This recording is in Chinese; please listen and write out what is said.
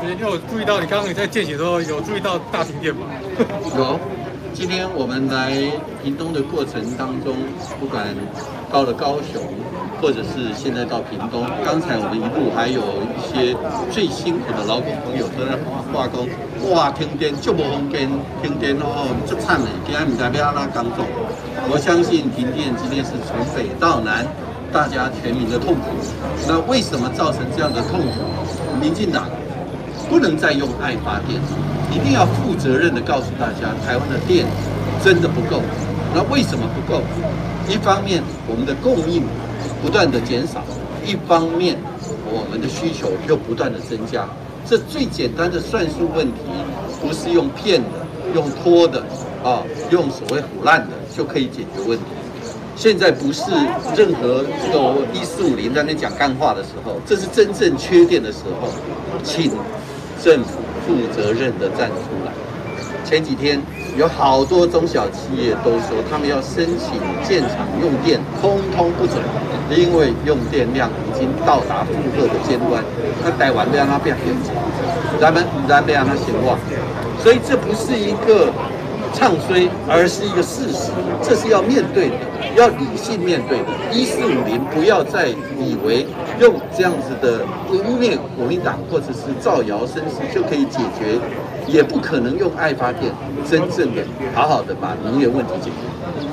时间，因为我注意到你刚刚在见血的时候有注意到大停电吗？ 有。今天我们来屏东的过程当中，不管到了高雄，或者是现在到屏东，刚才我们一路还有一些最辛苦的劳工朋友都在化工，哇，停电就无风间，停电哦，就惨了，今天唔知要哪工作。我相信停电今天是从北到南，大家全民的痛苦。那为什么造成这样的痛苦？民进党不能再用爱发电，一定要负责任的告诉大家，台湾的电真的不够。那为什么不够？一方面我们的供应不断的减少，一方面我们的需求又不断的增加。这最简单的算术问题，不是用骗的、用拖的用所谓唬烂的就可以解决问题。现在不是任何这个1450在那边讲干话的时候，这是真正缺电的时候，请政府负责任的站出来。前几天有好多中小企业都说，他们要申请建厂用电，通通不准，因为用电量已经到达负荷的尖端。那台湾要让它变便宜，咱们要让它兴旺，所以这不是一个唱衰，而是一个事实，这是要面对的，要理性面对的。1450不要再以为用这样子的污蔑国民党或者是造谣生事就可以解决，也不可能用爱发电真正的好好的把能源问题解决。